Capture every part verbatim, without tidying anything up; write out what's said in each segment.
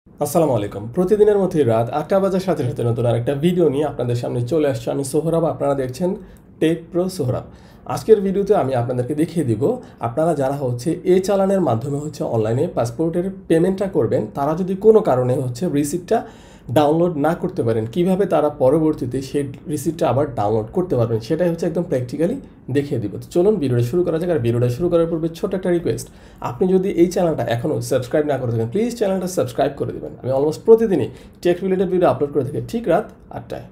আসসালামু আলাইকুম। প্রতিদিনের মতোই রাত আটটা বাজার সাথে সাথে নতুন আরেকটা ভিডিও নিয়ে আপনাদের সামনে চলে আসছে। আমি সোহরাব, আপনারা দেখছেন টেক প্রো সোহরাব। আজকের ভিডিওতে আমি আপনাদেরকে দেখিয়ে দিব আপনারা যারা হচ্ছে এই চালানের মাধ্যমে হচ্ছে অনলাইনে পাসপোর্টের পেমেন্টটা করবেন, তারা যদি কোনো কারণে হচ্ছে রিসিপ্টটা ডাউনলোড না করতে পারেন, কিভাবে তারা পরবর্তীতে সেই রিসিপ্টটা আবার ডাউনলোড করতে পারবেন, সেটাই হচ্ছে একদম প্র্যাকটিক্যালি দেখিয়ে দিব। তো চলুন ভিডিওটা শুরু করা যাক। আর ভিডিওটা শুরু করার পূর্বে ছোট একটা রিকোয়েস্ট, আপনি যদি এই চ্যানেলটা এখনও সাবস্ক্রাইব না করে থাকেন, প্লিজ চ্যানেলটা সাবস্ক্রাইব করে দেবেন। আমি অলমোস্ট প্রতিদিনই টেক রিলেটেড ভিডিও আপলোড করে থাকি ঠিক রাত আটটায়।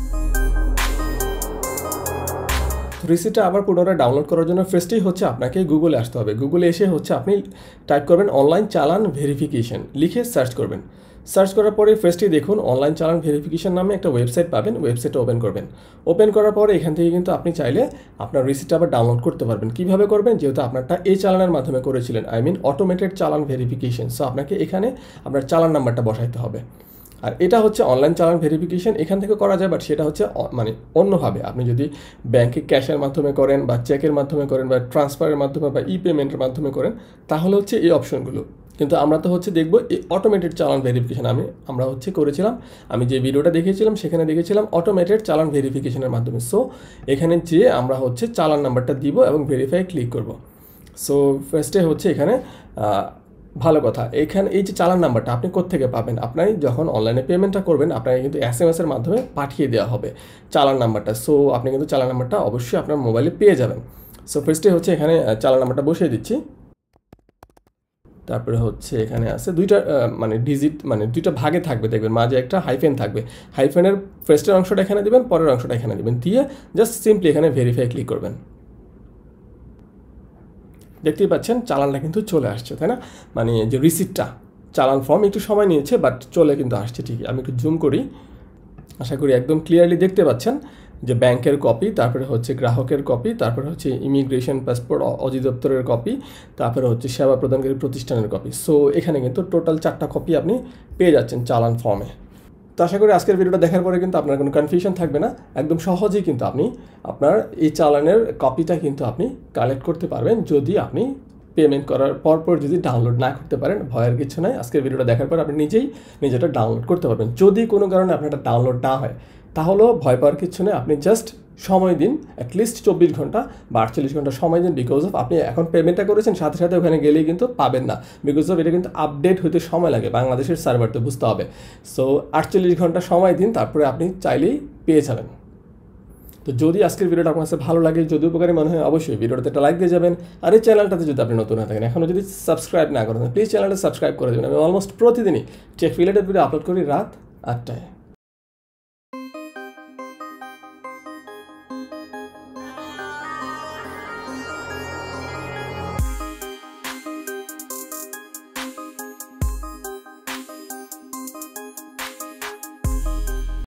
রিসিপ্টটা আবার পুনরায় ডাউনলোড করার জন্য ফার্স্টেই হচ্ছে আপনাকে গুগলে আসতে হবে। গুগলে এসে হচ্ছে আপনি টাইপ করবেন অনলাইন চালান ভেরিফিকেশন, লিখে সার্চ করবেন। সার্চ করার পরে ফার্স্টেই দেখুন অনলাইন চালান ভেরিফিকেশন নামে একটা ওয়েবসাইট পাবেন। ওয়েবসাইটটা ওপেন করবেন। ওপেন করার পরে এখান থেকে কিন্তু আপনি চাইলে আপনার রিসিপ্টটা আবার ডাউনলোড করতে পারবেন। কীভাবে করবেন? যেহেতু আপনারটা এই চালানের মাধ্যমে করেছিলেন, আই মিন অটোমেটেড চালান ভেরিফিকেশন, সো আপনাকে এখানে আপনার চালান নাম্বারটা বসাইতে হবে। আর এটা হচ্ছে অনলাইন চালান ভেরিফিকেশন, এখান থেকে করা যায়, বাট সেটা হচ্ছে মানে অন্যভাবে। আপনি যদি ব্যাংকে ক্যাশের মাধ্যমে করেন বা চেকের মাধ্যমে করেন বা ট্রান্সফারের মাধ্যমে বা ই পেমেন্টের মাধ্যমে করেন, তাহলে হচ্ছে এই অপশনগুলো। কিন্তু আমরা তো হচ্ছে দেখবো এই অটোমেটেড চালান ভেরিফিকেশন আমি আমরা হচ্ছে করেছিলাম। আমি যে ভিডিওটা দেখিয়েছিলাম সেখানে দেখেছিলাম অটোমেটেড চালান ভেরিফিকেশনের মাধ্যমে। সো এখানে যেয়ে আমরা হচ্ছে চালান নাম্বারটা দিব এবং ভেরিফাই ক্লিক করব। সো ফার্স্টে হচ্ছে এখানে ভালো কথা, এখানে এই যে চালান নাম্বারটা আপনি কোত্থেকে পাবেন? আপনি যখন অনলাইনে পেমেন্টটা করবেন আপনাকে কিন্তু এস এম এসের মাধ্যমে পাঠিয়ে দেওয়া হবে চালান নাম্বারটা। সো আপনি কিন্তু চালান নাম্বারটা অবশ্যই আপনার মোবাইলে পেয়ে যাবেন। সো ফার্স্টে হচ্ছে এখানে চালান নাম্বারটা বসিয়ে দিচ্ছি। তারপরে হচ্ছে এখানে আছে দুইটা মানে ডিজিট, মানে দুইটা ভাগে থাকবে, দেখবেন মাঝে একটা হাইফেন থাকবে। হাইফেনের ফার্স্টের অংশটা এখানে দিবেন, পরের অংশটা এখানে দিবেন, দিয়ে জাস্ট সিম্পলি এখানে ভেরিফাই ক্লিক করবেন। দেখতেই পাচ্ছেন চালানটা কিন্তু চলে আসছে, তাই না? মানে যে রিসিপ্টটা, চালান ফর্ম একটু সময় নিয়েছে বাট চলে কিন্তু আসছে ঠিকই। আমি একটু জুম করি, আশা করি একদম ক্লিয়ারলি দেখতে পাচ্ছেন যে ব্যাংকের কপি, তারপরে হচ্ছে গ্রাহকের কপি, তারপরে হচ্ছে ইমিগ্রেশন পাসপোর্ট অধিদপ্তরের কপি, তারপরে হচ্ছে সেবা প্রদানকারী প্রতিষ্ঠানের কপি। সো এখানে কিন্তু টোটাল চারটা কপি আপনি পেয়ে যাচ্ছেন চালান ফর্মে। তো আশা করি আজকের ভিডিওটা দেখার পরে কিন্তু আপনার কোনো কনফিউশন থাকবে না। একদম সহজেই কিন্তু আপনি আপনার এই চালানের কপিটা কিন্তু আপনি কালেক্ট করতে পারবেন, যদি আপনি পেমেন্ট করার পর পর যদি ডাউনলোড না করতে পারেন। ভয়ের কিছু নাই, আজকের ভিডিওটা দেখার পর আপনি নিজেই নিজেটা ডাউনলোড করতে পারবেন। যদি কোনো কারণে আপনার এটা ডাউনলোড না হয়, তাহলেও ভয় পাওয়ার কিছু নেই। আপনি জাস্ট সময় দিন, অ্যাটলিস্ট চব্বিশ ঘন্টা বা আটচল্লিশ ঘন্টা সময় দিন। বিকজ অফ আপনি এখন পেমেন্টটা করেছেন, সাথে সাথে ওখানে গেলেই কিন্তু পাবেন না। বিকজ অফ এটা কিন্তু আপডেট হতে সময় লাগে, বাংলাদেশের সার্ভার তো বুঝতে হবে। সো আটচল্লিশ ঘন্টা সময় দিন, তারপরে আপনি চাইলেই পেয়ে যাবেন। তো যদি আজকের ভিডিওটা আপনার কাছে ভালো লাগে, যদি উপকারী মনে হয়, অবশ্যই ভিডিওটাতে একটা লাইক দিয়ে যাবেন। আর এই চ্যানেলটাতে যদি আপনি নতুন হয়ে থাকেন, এখনও যদি সাবস্ক্রাইব না করেন, প্লিজ চ্যানেলটা সাবস্ক্রাইব করে দেবেন। আমি অলমোস্ট প্রতিদিনই টেক রিলেটেড ভিডিও আপলোড করি রাত আটটায়।